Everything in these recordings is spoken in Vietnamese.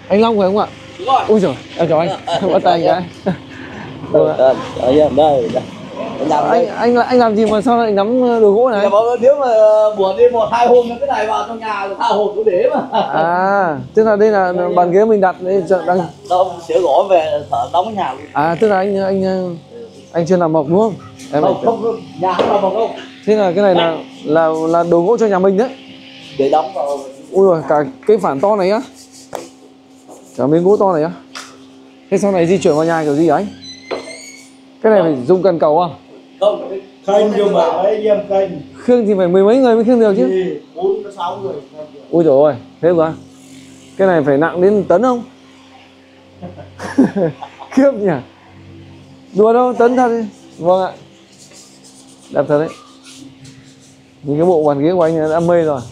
Anh Long phải không ạ? Đúng rồi. Ui giời, em chào anh. Bắt tay anh cái. Anh làm gì mà sao lại nắm đồ gỗ này? Nếu mà buồn đi 1-2 hôm cái này vào trong nhà tha hồ chỗ để mà. À, tức là đây là bàn ghế mình đặt đây đang. Đâu sửa gỗ về thợ đóng cái nhà luôn. À, tức là anh chưa làm mộc đúng không? Em không, nhà không làm mộc đâu. Thế là cái này là đồ gỗ cho nhà mình đấy. Để đóng vào. Ui rồi, cả cái phản to này á. Cả miếng gỗ to này á. Thế sau này di chuyển vào nhà kiểu gì anh? Cái này phải dùng cần cầu không? Không, kênh nhưng mà ấy em kênh. Khương thì phải mười mấy người mới khương được chứ. 4-6 người. Ui dồi ôi, thế mà. Cái này phải nặng đến tấn không? Khiếp nhỉ. Đùa đâu, tấn thật đi. Vâng ạ. Đẹp thật đấy. Nhìn cái bộ bàn ghế của anh đã mê rồi.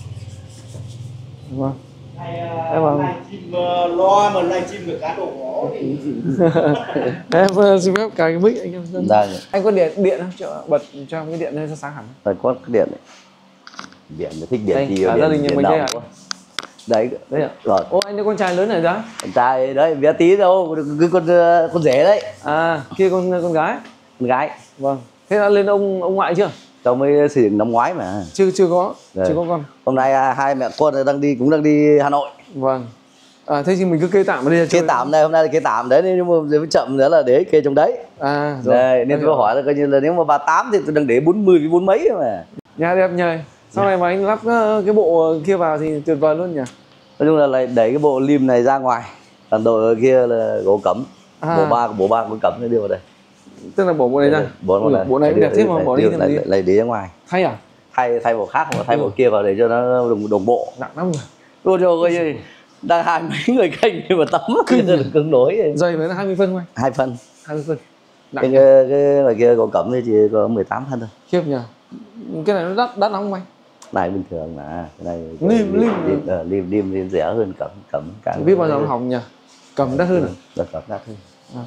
Vâng. Em bảo loa mà livestream được cá độ gỗ thì em xin phép cài cái mic anh em. Đây. Anh có điện không? Bật cho cái điện lên cho sáng hẳn. Phải có cái điện này. Điện thích điện đây, gì ở gia đình nhà mình đây ạ. Đấy ạ. Rồi. Ô, anh có con trai lớn này ra? Con trai đấy, bé tí đâu, cái con rể đấy. À, kia con gái. Con gái. Vâng. Thế đã lên ông ngoại chưa? Cháu mới xây dựng năm ngoái mà. Chưa có. Chưa có con. Hôm nay hai mẹ con cũng đang đi Hà Nội. Vâng. À, thế thì mình cứ kê tạm ở đây. Kê tạm đây, hôm nay là kê tạm đấy, nhưng mà chậm nữa là để kê trong đấy. À, rồi. Đây, nên tôi hỏi là coi như là nếu mà 38 thì tôi đang để 40 với 40 mấy mà. Nhà đẹp nhờ. Sau này mà anh lắp cái bộ kia vào thì tuyệt vời luôn nhỉ. Nói chung là lại đẩy cái bộ lim này ra ngoài. Còn đội kia là gỗ cẩm. Bộ ba gỗ cẩm nó đưa vào đây. Tức là bỏ bộ này ra. Bộ này cũng đẹp thế mà bỏ đi làm gì? Lại để ra ngoài. Thay à? Thay bộ khác hoặc thay bộ kia vào để cho nó đồng bộ. Nặng lắm rồi. Ôi trời ơi, đang 20 mấy người canh nhưng mà tắm cứng nổi. Dày với là 20 phân không anh? 2 phân. 20 phân. Cái ngoài kia gỗ cẩm thì chỉ có 18 phân thôi. Khiếp nhỉ. Cái này nó đắt lắm không anh? Này bình thường mà. Cái này lim rẻ hơn cẩm cả. Biết bao giờ nó hỏng nhỉ? Cầm đắt hơn à? Là cẩm đắt hơn.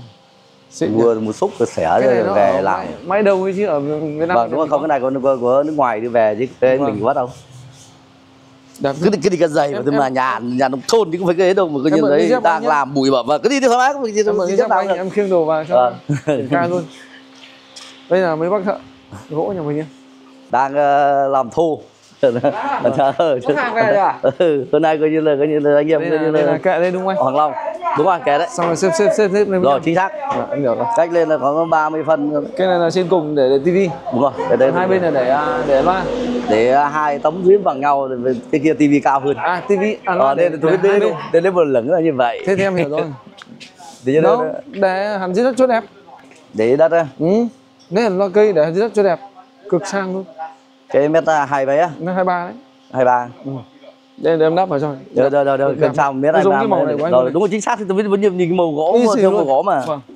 Mua một xúc rồi xẻ rồi về làm. Máy đâu ấy chứ ở Việt Nam. Vâng, đúng không? Cái này của nước ngoài đi về chứ cái mình bắt đâu. Cứ đi cái giày mà mà nhà nông thôn thì cũng phải cái đấy đâu mà coi như đấy đang làm bụi bặm và cứ đi thoải mái không gì đâu. Em khiêng đồ vào cho kiểm tra luôn. Đây là mấy bác thợ gỗ nhà mình nhá. Đang làm thô. Có hàng về rồi à? Hôm nay coi như là anh em đây là kệ đây đúng không anh? Hoàng Long. Đúng rồi, kệ đấy. Xong rồi xếp lên. Rồi chính xác. Anh hiểu rồi. Cách lên là có 30 phân. Cái này là trên cùng để tivi. Đúng rồi. Đây hai bên là để loa. Để hai tấm dưới bằng nhau, cái kia tivi cao hơn. À tivi loa đây đây một lần là như vậy. Thế thì em hiểu rồi. Đâu, để hẳn dưới đất chỗ đẹp. Để đất á? Đấy là loa cây để hẳn dưới đất chỗ đẹp. Cực sang luôn. Cái mét 2 mấy á? Nó 23 đấy. 23. Đây để em đắp vào cho. Được, cần sao mét 23. Cái màu này của anh. Rồi, đúng rồi, chính xác thì tôi biết nhìn cái màu gỗ, theo màu gỗ mà. Vâng.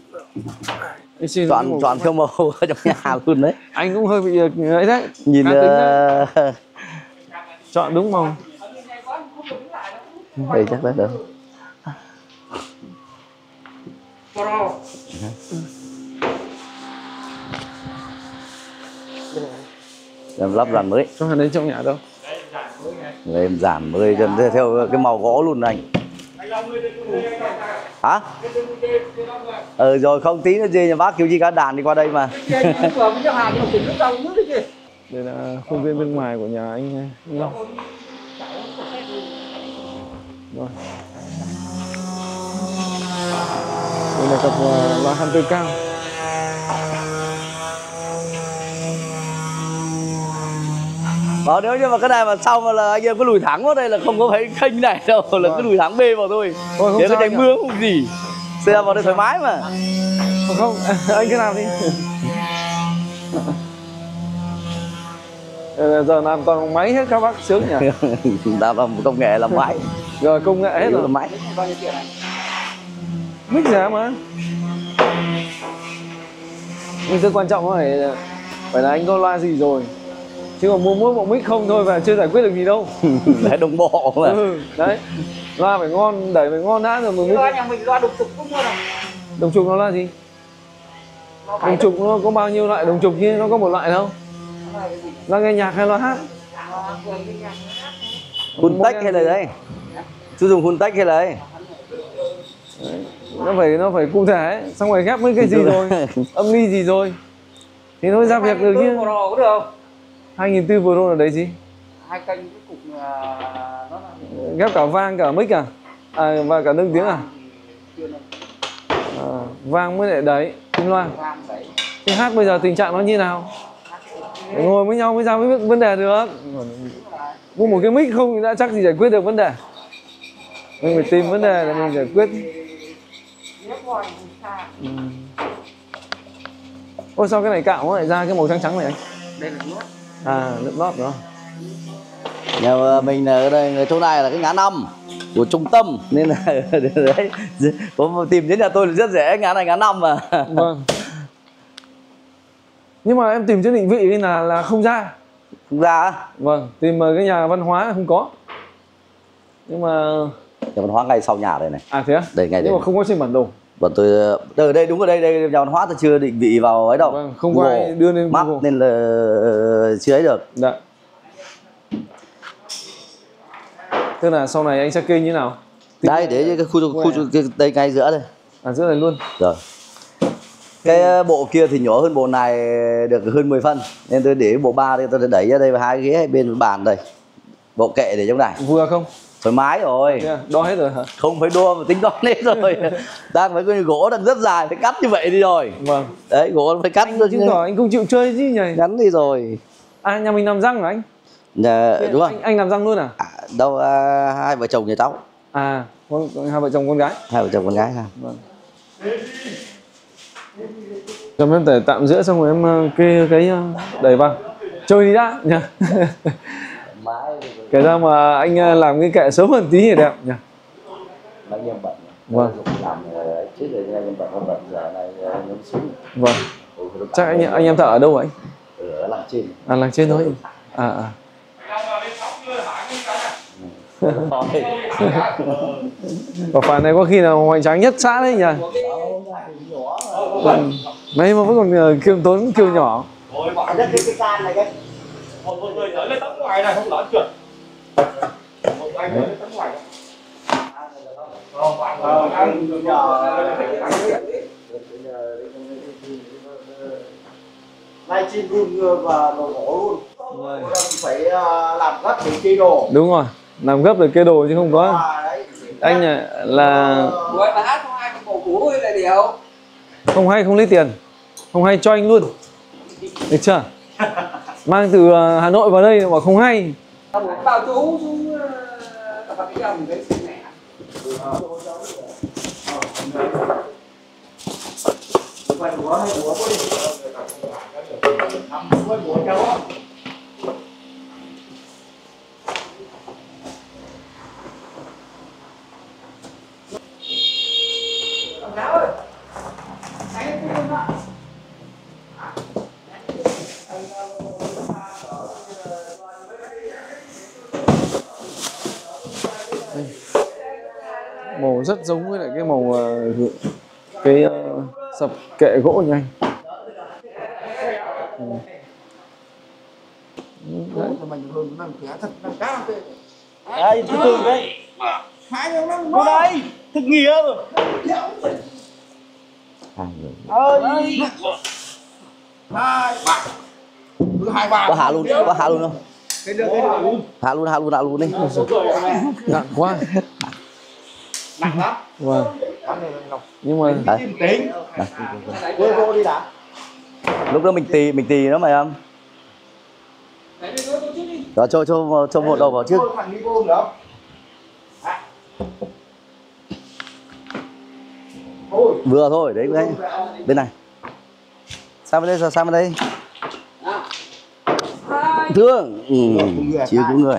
Chọn theo màu ở trong nhà luôn đấy. Anh cũng hơi bị ấy đấy. Nhìn chọn đúng màu. Đây chắc là được. Em lắp dàn mới. Cho hắn đến trong nhà đâu? Em dàn mới theo cái màu gỗ luôn anh. Hả? Rồi không tí nữa gì nhà bác kêu chi cả đàn đi qua đây mà. Đây là khuôn viên bên ngoài của nhà anh Long. Rồi. Đây là cặp loa Hunter cao. Nếu như mà cái này mà sau mà là anh em cứ lùi thẳng vào đây là không có phải khênh này đâu, là cứ lùi thẳng bê vào thôi. Để cái tránh mưa không gì. Xe vào đây thoải mái mà. Không, anh cứ làm đi. Giờ làm toàn máy hết các bác sướng nhỉ. Ta làm công nghệ làm máy. Rồi công nghệ hết rồi. Làm máy. Mic giá mà. Nhưng cái quan trọng phải là anh có loa gì rồi. Chứ còn mua mỗi bộ mic không thôi và chưa giải quyết được gì đâu. Để đồng bộ mà. Đấy. Loa phải ngon, đẩy phải ngon đã rồi mà loa nhà mình loa đồng trục cũng mua nào. Đồng trục nó là gì? Đồng trục nó có bao nhiêu loại đồng trục chứ nó có một loại đâu. Loa nghe nhạc hay loa hát? Full tech hay là đấy? Sử dụng full tech hay là đấy? nó phải cụ thể ấy. Xong rồi ghép mấy cái gì rồi, âm ly gì rồi thì nó mới ra việc được chứ. Pro có được không? 2.400 Pro là đấy gì? Hai kênh cái cục nó là Ghép cả vang cả mic à? Và cả nâng tiếng à? chưa nâng. Vang mới lại đấy, tiếng loa. Vang đấy. Thế hát bây giờ tình trạng nó như nào? Để ngồi với nhau mới ra với vấn đề được. Mua một cái mic không thì đã chắc gì giải quyết được vấn đề. Mình phải tìm vấn đề để mình giải quyết. Ôi sao cái này cạo nó lại ra cái màu trắng trắng này anh? Đây là nước. Lượm lót đó. Nhà mình ở đây chỗ này là cái ngã 5 của trung tâm nên là đấy có tìm đến nhà tôi là rất dễ, ngã này ngã 5 mà. Vâng. Nhưng mà em tìm trên định vị là không ra. Không ra á? Vâng, tìm ở cái nhà văn hóa không có. Nhưng mà nhà văn hóa ngay sau nhà đây này. thế á? Đây ngay đây. Nhưng mà không có trên bản đồ. Bọn tôi ở đây, đúng ở đây, nhà văn hóa tôi chưa định vị vào ấy đâu. Vâng, không có ai đưa lên Map Google nên là chưa ấy được. Dạ. Tức là sau này anh sẽ kê như thế nào? Đây để cái khu đây ngay giữa đây. Giữa này luôn. Rồi. Cái bộ kia thì nhỏ hơn bộ này được hơn 10 phân nên tôi để bộ 3 đây, tôi đẩy ra đây và hai cái ghế bên bàn đây. Bộ kệ để trong này. Vừa không? Thoải mái rồi. Đo hết rồi hả? Không phải đua mà tính toán hết rồi. Đang phải cái gỗ đang rất dài, phải cắt như vậy đi rồi. Vâng. Đấy, gỗ phải cắt. Chứng tỏ anh không chịu chơi gì nhỉ? Ngắn đi rồi. Nhà mình làm răng hả anh? Đúng không? Anh làm răng luôn à? Đâu hai vợ chồng nhà cháu. Hai vợ chồng con gái. Hai vợ chồng con gái ha. Vâng. Em để tạm giữa xong rồi em kê cái đầy vào. Chơi đi đã nha. Kể ra mà anh làm cái kệ sớm hơn tí thì đẹp nhỉ. Anh em bận. Vâng. Làm trước rồi anh em bận giờ này nhóm xuống. Vâng. Chắc anh em thợ ở đâu vậy? Ở làng trên. Làng trên thôi. Và phản này có khi nào hoành tráng nhất xã đấy nhỉ? Mấy mà vẫn còn kiêm tốn kiêu nhỏ. Ôi bỏ rất cái can này cái. Một người tới cái tấm ngoài này không lỡ trượt. Một anh tới cái tấm ngoài. Live stream luôn và đồ gỗ luôn. Phải làm gấp để kê đồ. Đúng rồi, làm gấp để kê đồ chứ không có. Anh là Rồi bà không ai có củ hay là điều. Không hay không lấy tiền. Không hay cho anh luôn. Được chưa? Mang từ Hà Nội vào đây mà không hay. Bao chú tập vật cái ông cái xin mẹ. Màu rất giống với lại cái màu cái sập kệ gỗ như anh. Đây, từ từ đây. Vô đây, thực nghĩa rồi. Ơi. 2 3. Cứ 2 3. Có hạ luôn không? Hạ luôn đi. Nặng quá. Nặng lắm. Vâng. Nhưng mà Tính. Vô đi đã. Lúc đó mình tì nó mày không? Đó cho một đầu vào trước. Vừa thôi, đấy bên này. Sang bên đây. Thương. Chiếu của người.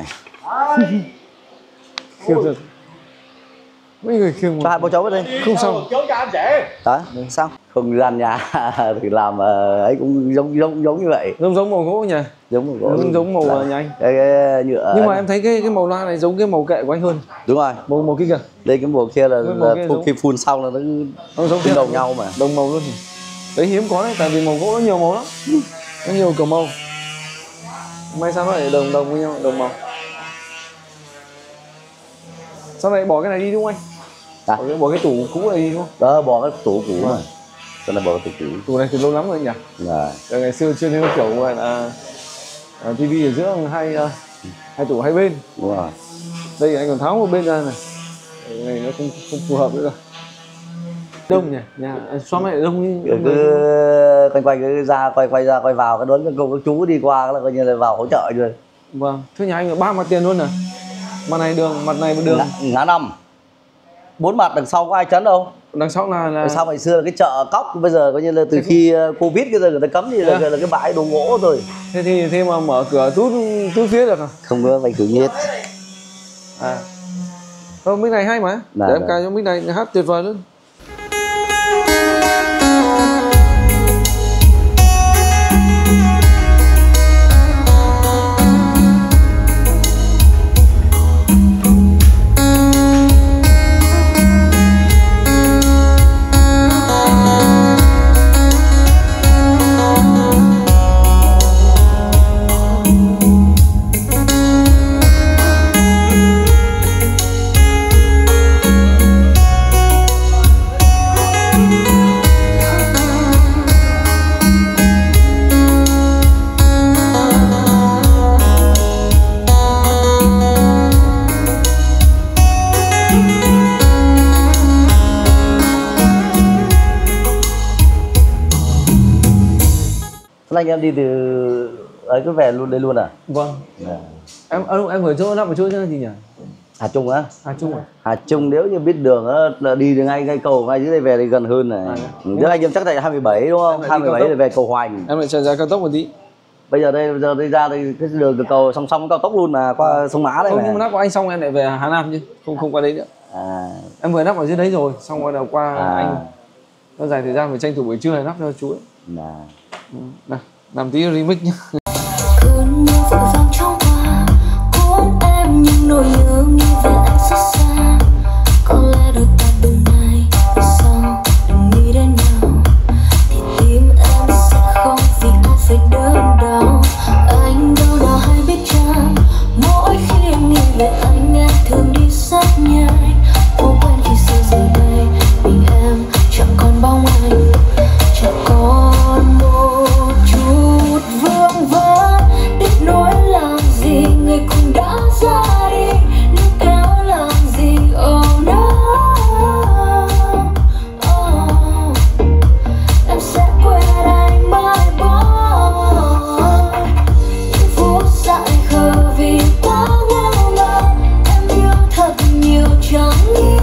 khiêng được. Mấy người khiêng Cho hai bố cháu vào đây. không xong. Đó, xong. Không gian nhà thì làm ấy cũng giống như vậy. Giống màu gỗ nhỉ? Giống màu nhà anh. Cái nhựa. Nhưng mà em thấy cái màu loa này giống cái màu kệ của anh hơn. Đúng rồi. Màu kia kìa. Đây cái màu kia là khi phun xong là nó giống đồng nhau mà. Đồng màu luôn. Đấy hiếm có đấy, tại vì màu gỗ nó nhiều màu lắm. Nó nhiều kiểu màu. May sao nó lại đồng với nhau, đồng màu. Sau này bỏ cái này đi đúng không anh? Bỏ cái tủ cũ này đi đúng không? Đó, bỏ cái tủ cũ mà. Cho nên bỏ cái tủ cũ. Tủ này thì lâu lắm rồi nhỉ? Dạ. Ngày xưa chưa nên kiểu gọi là tivi ở giữa hai tủ hai bên. Đúng rồi. Đây anh còn tháo một bên ra này. Cái này nó không phù hợp nữa rồi. Đông nhỉ? Nhà xóm này đông như cứ quanh cứ ra quay ra quay vào, cái đón các cô các chú đi qua là coi như là vào hỗ trợ rồi. Vâng. Thế nhà anh là 3 mặt tiền luôn à? Mặt này đường, mặt này đường. Ngã năm. 4 mặt, đằng sau có ai chắn đâu. Đằng sau là sau ngày xưa là cái chợ cóc, bây giờ coi như là từ khi Covid cái giờ người ta cấm thì là cái bãi đồ gỗ rồi. Thế mà mở cửa tút phía được à? Không có phải cửa hết. À. Mic này hay mà. Để em cài cho mic này hát tuyệt vời luôn. Anh em đi từ ấy cứ về luôn đây luôn à? Vâng. Em ở chỗ nằm ở chỗ gì nhỉ? Hà Trung á? Hà Trung à? Hà Trung nếu như biết đường á là đi ngay cầu ngay dưới đây về thì gần hơn này. Nếu anh em chắc là 27 đúng không? 27 thì về cầu Hoành. Em lại chạy ra cao tốc một tí. Bây giờ đi ra đây cái đường từ cầu song song cao tốc luôn mà qua sông Mã đây. Không, nhưng mà nắp của anh xong em lại về Hà Nam chứ, không qua đấy nữa. À. Em vừa nắp ở dưới đấy rồi, xong rồi đầu qua anh. Nó dài thời gian phải tranh thủ buổi trưa này nắp cho chú ấy. Nào, làm tí remix nhá. Cơn mưa vội vàng trong qua cuốn em những nỗi nhớ nghĩ về anh rất xa. Có lẽ đôi ta đường này về sau đừng nghĩ đến nhau thì tim em sẽ không vì ai phải đớn đau. Anh đâu nào hay biết chăng mỗi khi em nghĩ về anh thường đi rất nhanh. Vô quen khi xưa giờ đây mình em chẳng còn bóng anh, chẳng còn một chút vương vấn. Tiếc nuối làm gì người cũng đã ra đi, níu kéo làm gì oh no. Em sẽ quên anh mãi mãi. Những phút dại khờ vì quá ngao ngơ, em yêu thật nhiều chẳng nghĩ.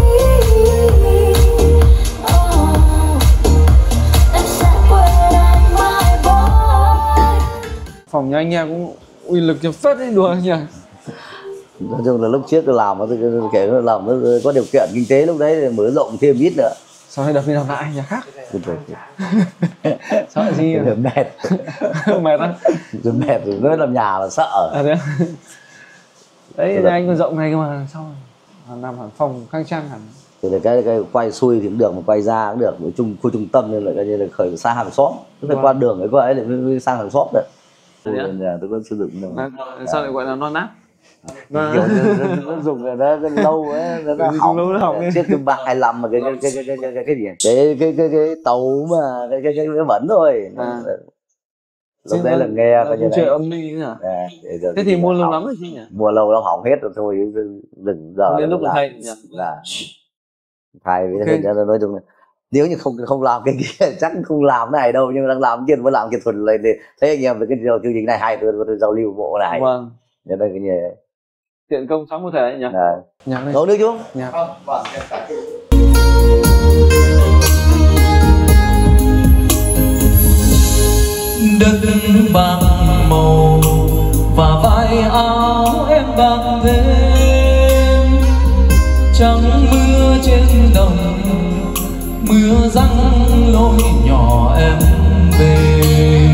Phòng nhà anh em cũng uy lực cho phết đấy, đùa nhỉ. Nói chung là lúc trước tôi làm kể làm nó có điều kiện kinh tế lúc đấy thì mở rộng thêm ít nữa. Sao lại đập đi đập lại nhà khác? Sợ gì? Mệt. Mệt á? Rồi mệt rồi nó làm nhà là sợ. À, đấy nhà anh còn rộng này cơ mà sao làm hẳn phòng khang trang hẳn. Thì là cái quay xuôi thì cũng được mà quay ra cũng được, khu trung tâm nên là coi như là khởi xa hàng xóm, cứ phải qua đường ấy để sang hàng xóm được. Tôi có sử dụng được. Sao lại gọi là non nát? Nó dùng rồi nó lâu ấy, nó hỏng. Chiếc cái 325 mà cái gì? Cái tàu mà cái vẫn thôi. Lúc đấy là nghe coi như chuyện âm ly nữa. Thế thì mua lâu lắm rồi chứ nhỉ? Mua lâu nó hỏng hết rồi thôi, đừng giờ. Đến lúc thay nhỉ? Thay với nói chung là nếu như không làm cái kia chắc không làm cái này đâu, nhưng mà đang làm kia mới làm kỹ thuật lên thì thấy anh em về cái chương trình này hay, tôi giao lưu bộ này. Vâng. Nên đây cái gì tiện công sống có thể nhỉ? Nhạc đây. Nấu nước chú? Nhạc. Đất bạc màu và vai áo em bạc thêm, trăng mưa trên đồng, mưa răng lối nhỏ em về.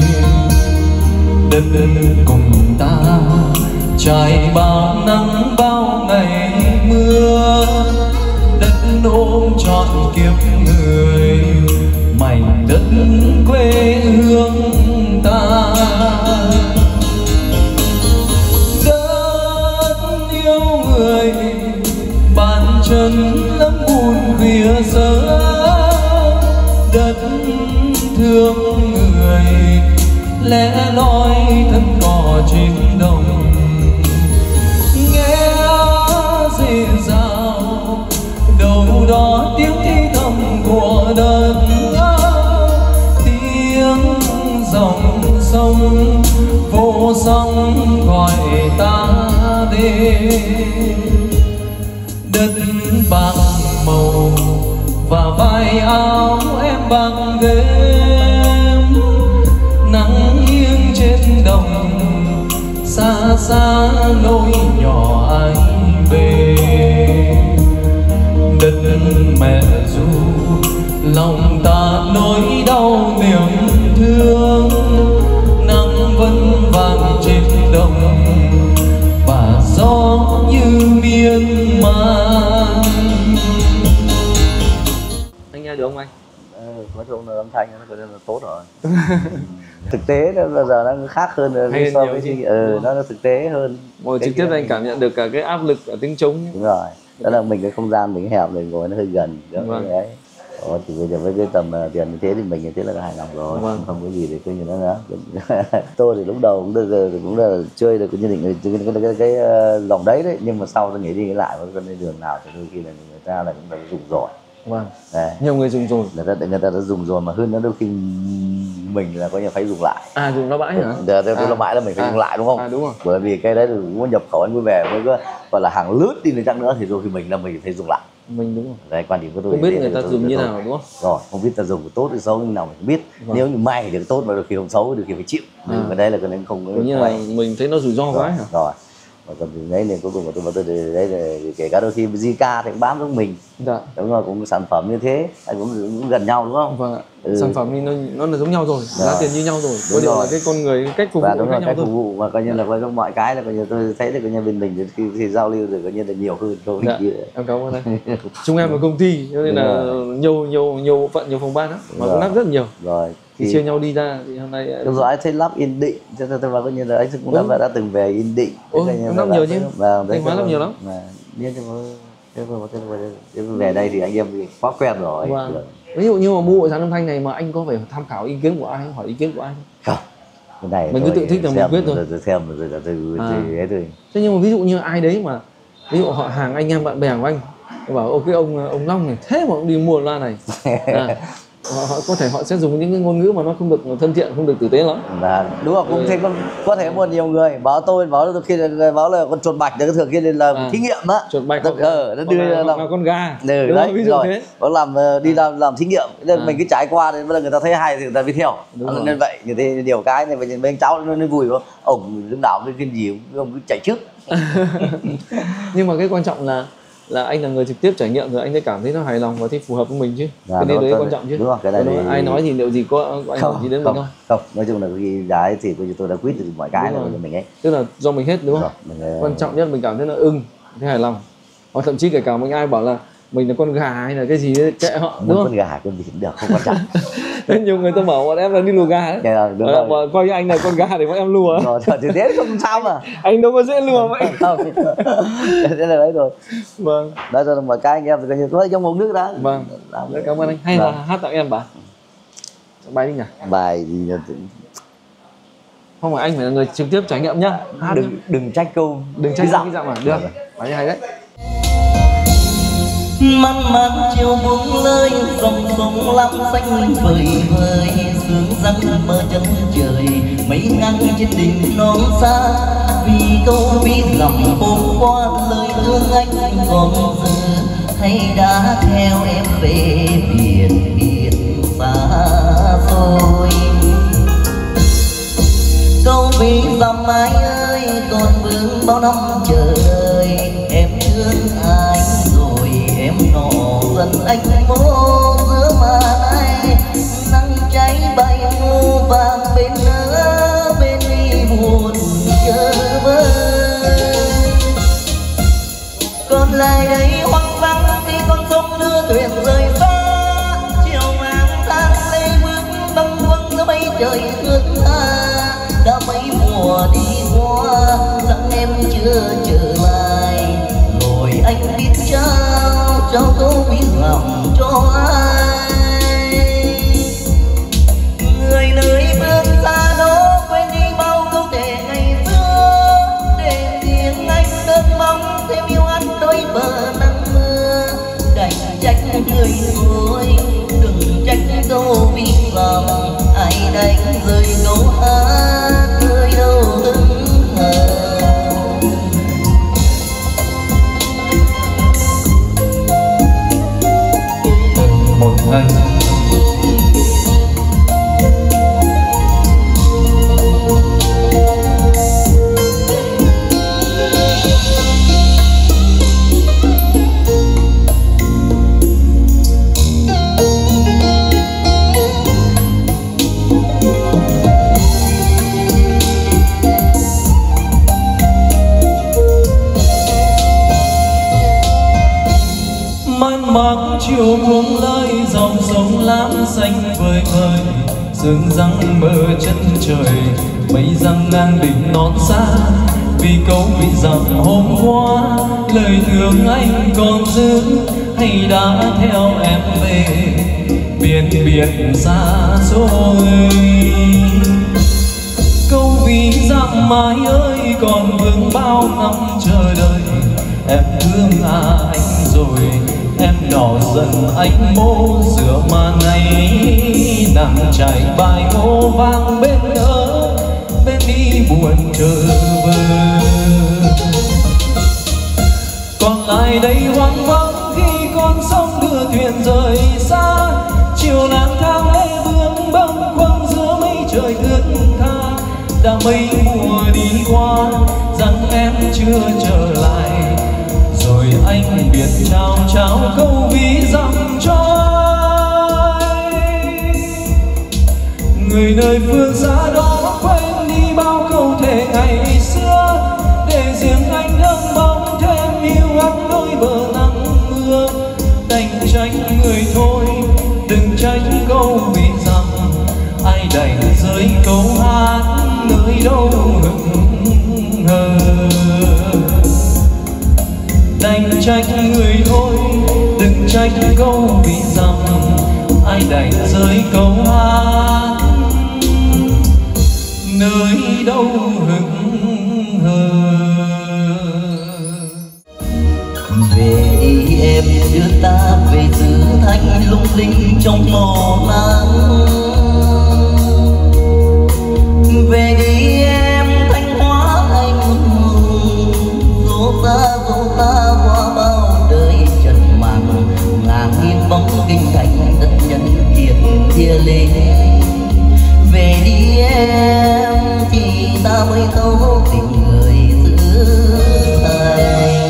Đất cùng ta trải bao nắng bao ngày mưa, đất ôm trọn kiếp người, mảnh đất quê hương ta. Đất yêu người bàn chân lắm buồn thương người, lẻ loi thân cỏ trên đồng. Nghe rì rào đâu đó tiếng thì thầm của đất, tiếng dòng sông vô sóng gọi ta đến. Đất bạc màu và vai áo em bằng đêm, nắng nghiêng trên đồng, xa xa lối nhỏ anh về. Đất mẹ ru lòng ta nỗi đau niềm thương, nắng vẫn vàng trên đồng và gió như miên man. Anh nghe được không anh? Nói chung là âm thanh nó là tốt rồi. Thực tế nó bây giờ nó khác hơn so với nó thực tế hơn. Ngồi trực tiếp anh cảm nhận được cả cái áp lực ở tiếng trống. Đúng rồi, đó là mình cái không gian mình hẹp, mình ngồi nó hơi gần đó. Vâng. Đấy. Thì bây giờ với cái tầm tiền như thế thì mình như thế là hài lòng rồi. Vâng. Không có gì để coi như nó nữa. Tôi thì lúc đầu cũng là chơi được như định cái lòng đấy đấy, nhưng mà sau tôi nghĩ đi nghĩ lại với con đường nào thì đôi khi là người ta là cũng đã dùng rồi. Vâng. Đấy. Nhiều người dùng rồi. Người ta đã dùng rồi, mà hơn nữa đôi khi mình là coi như phải dùng lại. À, dùng nó bãi hả? Nó bãi là mình phải dùng lại đúng không? Đúng rồi. Bởi vì cái đấy cũng có nhập khẩu anh vui vẻ mới có gọi là hàng lướt đi nữa chăng nữa thì đôi khi mình phải dùng lại. Mình đúng rồi. Đấy, quan điểm của tôi không biết người ta dùng như nào đúng không? Rồi, không biết ta dùng tốt hay xấu như nào mình không biết. Vâng. Nếu như may thì tốt mà đôi khi không xấu thì đôi khi phải chịu. Cái đấy là cái nên không có. Như là mình thấy nó rủi ro quá hả? Rồi. Và còn đấy nên cuối cùng của tôi đấy là kể cả đôi khi Zika thì cũng bán giống mình. Dạ. Đúng rồi, cũng sản phẩm như thế, cũng gần nhau đúng không? Vâng ạ. Sản phẩm thì nó là giống nhau rồi, giá tiền như nhau rồi. Có điều là cái con người, cái cách phục vụ đúng khác rồi, nhau cách thôi. phục vụ mà coi như là với mọi cái là coi như tôi thấy là coi như bên mình thì giao lưu rồi coi như là nhiều hơn thôi. Dạ. Em cảm ơn anh. Chúng em là công ty cho nên là nhiều bộ phận, nhiều phòng ban đó, mà cũng lắp rất nhiều. Rồi. Thì chia nhau đi ra thì hôm nay rồi anh thấy lắp Yên Định, cho nên tôi vào coi như là anh cũng đã từng về Yên Định. Em lắp nhiều chứ? Thanh Hóa lắp nhiều lắm. Về đây thì anh em quá quen rồi. Ví dụ như mà mua bộ dàn âm thanh này mà anh có phải tham khảo ý kiến của ai, hỏi ý kiến của ai không? Không. Cái này mình cứ tự thích là mình quyết rồi. Tôi xem rồi là từ ấy thôi. Thế nhưng mà ví dụ như ai đấy mà ví dụ họ hàng anh em bạn bè của anh bảo ok ông Long này thế mà ông đi mua loa này. Họ có thể họ sẽ dùng những cái ngôn ngữ mà nó không được thân thiện, không được tử tế lắm. Đúng không? Cũng thế, có thể một nhiều người bảo tôi khi báo là con chuột bạch để thường khi làm thí nghiệm á. Chuột bạch nó đưa làm con gà. Đấy, ví dụ rồi. Thế. Nó đi làm thí nghiệm, nên mình cứ trải qua nên người ta thấy hay thì người ta đi theo. Nên vậy như thế nhiều cái này bên cháu nó vui không? Ông lúc nào cái gì ông cứ chạy trước. Nhưng mà cái quan trọng là anh là người trực tiếp trải nghiệm rồi anh sẽ cảm thấy nó hài lòng và thấy phù hợp với mình chứ. Cái đấy quan trọng chứ. Đúng rồi, cái này thì... ai nói gì liệu gì có ảnh hưởng gì đến mình không? Không, nói chung là cái đấy thì tôi đã quyết được mọi cái là mình ấy. Tức là do mình hết đúng không? Quan trọng nhất mình cảm thấy nó thấy hài lòng. Hoặc thậm chí kể cả mình ai bảo là mình là con gà hay là cái gì đấy, kệ họ đúng không? Con gà con vịt được không quan trọng. Thế nhiều người ta bảo bọn em là đi lùa gà đấy. Coi như anh là con gà thì bọn em lùa. Rồi thì thế không sao mà. Anh đâu có dễ lùa vậy. Không. Thế là đấy rồi. Vâng. Đó là mọi cái anh em thì coi như có trong một nước đó. Vâng. Cảm ơn anh. Hay là hát tặng em bà. Bài đi nhỉ? Bài gì không phải anh phải là người trực tiếp trải nghiệm nhá. Đừng trách câu, đừng trách cái giọng mà được. Bài hay đấy. Mắn mắn chiều buông lơi, dòng sông lắm xanh vời vời, sương răng mơ chân trời, mấy nắng trên đỉnh non xa. Vì câu biết lòng hôm qua lời thương anh còn dư, hay đã theo em về biển xa xôi. Câu vì dòng ai ơi còn vương bao năm chờ đợi, em thương anh rồi em nọ dần anh mô giữa mà nay. Nắng cháy bay ngô vàng bên nữa bên đi buồn chờ vơi. Còn lại đây hoang vắng khi con sông đưa thuyền rời xa, chiều mang tháng lê bước bâng khuâng giữa mây trời ướt tha. Đã mấy mùa đi qua rằng em chưa trở lại, rồi anh biết trao câu biết lòng cho ai. trách người thôi, đừng trách câu vì lòng ai đánh rơi câu hát người đâu hững hờ. Một ngày mang chiều buông lơi dòng sông lam xanh vời vời, sương răng mơ chân trời, mây răng ngang đỉnh non xa. Vì câu vị rằng hôm qua lời thương anh còn giữ, hay đã theo em về biển biển xa xôi. Câu ví rằng mai ơi còn vương bao năm chờ đợi, em thương anh rồi em đỏ dần anh mô giữa màn này. Nàng trải bài ngô vang bên ớ bên đi buồn trở về. Còn lại đây hoang vắng khi con sông đưa thuyền rời xa, chiều lang thang lê vương bâng khuâng giữa mây trời thướt tha. Đã mấy mùa đi qua rằng em chưa trở lại, rồi anh biết trao trao câu ví dặm cho anh. Người nơi phương xa đó quên đi bao câu thề ngày xưa, để riêng anh đơm bóng thêm yêu ắt đôi bờ nắng mưa. Đành trách người thôi đừng trách câu ví dặm, ai đành rơi câu hát nơi đâu hững hờ. Đành trách người thôi đừng trách câu ví dặm, ai đành rơi câu hát nơi đâu hững hờ. Về đi em đưa ta về xứ thanh lung linh trong màu nắng. Về đi em Thanh Hóa anh hùng, dỗ ta qua bao đời trần màng. Ngàn nghìn bóng kinh thành đất nhân kiệt kia lên. Về đi em thì ta mới thấu tình người xứ Thanh.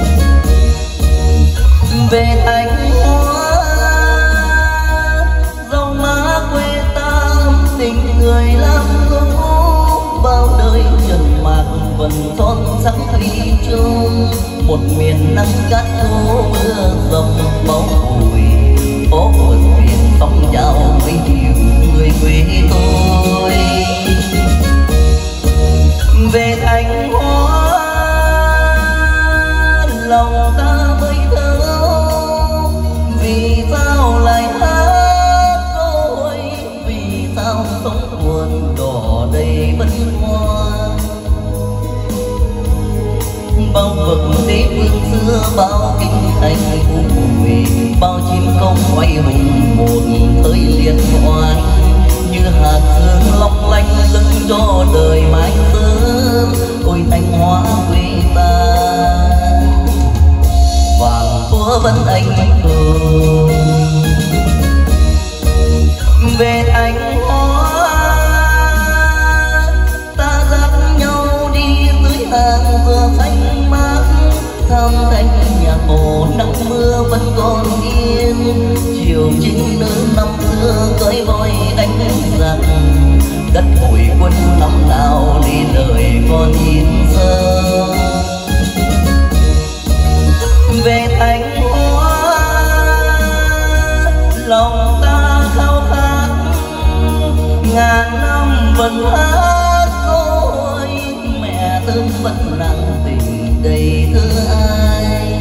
Về Thanh Hóa dòng má quê ta ấm tình người làm gốc. Bao đời trần mạc vẫn son sắc thủy chung, một miền nắng cát khô mưa dòng bóng bụi. Phố buồn biển sóng dao với nhiều người quê tôi. Về Thanh Hóa lòng ta mới thấu, vì sao lại hát tôi, vì sao sống buồn đỏ đầy bất ngoan. Bao vực đế vương xưa bao kinh thành phú bụi, bao chim công quay hùng một thời liên hoan. Như hạt sương long lanh dâng cho đời mãi sớm, ôi Thanh Hóa quê ta vàng chúa vẫn anh hùng. Về Thanh Hóa ta dắt nhau đi dưới hàng dừa xanh mát, thăm thanh nhà cổ nắng mưa vẫn còn yên. Chiều chính nữ năm xưa cưỡi voi đánh giặc, đất hội quân năm nào đi đời còn in sơ. Về Thanh Hóa lòng ta khao khát, ngàn năm vẫn hát ôi mẹ thương vẫn nặng tình đầy thương ai.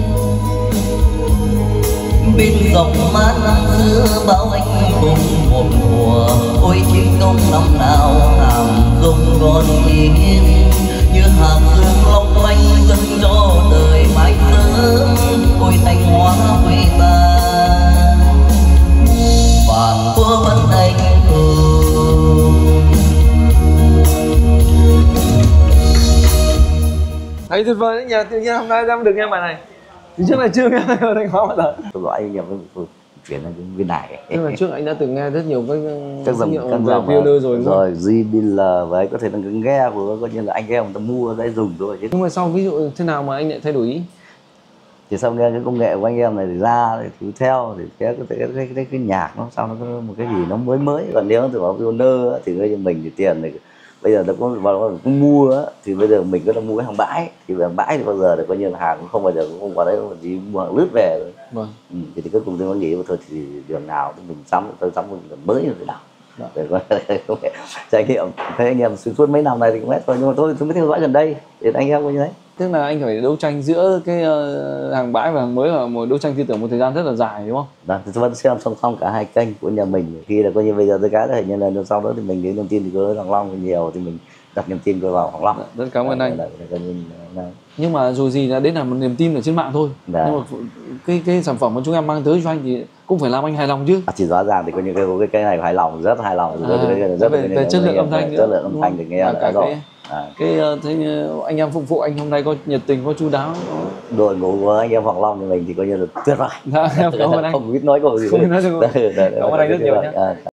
Bên dòng má năm xưa bao anh hùng một mùa, ôi chiến công năm nào hàm dung còn yên. Như hạt sương long lanh dâng cho đời mãi sớm, ôi Thanh Hóa quê ta Hay tuyệt vời đấy, nhà tự nhiên hôm nay em được nghe bài này. Thì trước này chưa nghe ở Thanh Hóa bao giờ. Tôi gọi anh em chuyển sang cái viên này. Nhưng mà trước anh đã từng nghe rất nhiều các dòng piano rồi đúng không? Rồi JBL và ấy có thể là cái nghe của coi như là anh em người ta mua để dùng thôi chứ. Nhưng mà sau ví dụ thế nào mà anh lại thay đổi ý? Thì sau nghe cái công nghệ của anh em này thì ra thì cứ theo thì cái nhạc nó sao nó có một cái gì nó mới. Còn nếu từ bảo pioner thì gây cho mình thì tiền này bây giờ nó có mua thì bây giờ mình có mua cái hàng bãi, thì hàng bãi thì bao giờ là coi như là hàng cũng không bao giờ cũng không qua đấy, mà chỉ mua hàng lướt về rồi. Vâng. Thì cuối cùng tôi mới nghĩ thôi thì đường nào thì mình sắm mới như thế nào để có trải nghiệm. Thấy anh em xuyên suốt mấy năm này thì cũng hết rồi, nhưng mà tôi mới theo dõi gần đây thì anh em có như thế. Tức là anh phải đấu tranh giữa cái hàng bãi và hàng mới, và một đấu tranh tư tưởng một thời gian rất là dài đúng không? Đó, thì tôi vẫn xem song song cả hai kênh của nhà mình. Khi là coi như bây giờ tôi cái là hình như là sau đó thì mình đến niềm tin thì có Hoàng Long nhiều thì mình đặt niềm tin vào Hoàng Long. Rất cảm ơn anh. Nhưng mà dù gì là đấy là một niềm tin ở trên mạng thôi. Nhưng mà cái sản phẩm mà chúng em mang tới cho anh thì cũng phải làm anh hài lòng chứ. Chỉ rõ ràng thì coi như cái này hài lòng, rất hài lòng. Rất về chất lượng âm thanh nữa. Chất lượng âm thanh thì nghe là rồi. Thế anh em phục vụ anh hôm nay có nhiệt tình, có chu đáo. Đội ngũ của anh em Hoàng Long thì mình thì coi như là tuyệt vời. Cảm ơn anh. Không biết nói câu gì. Không biết nói gì. Cảm ơn anh rất nhiều nhé.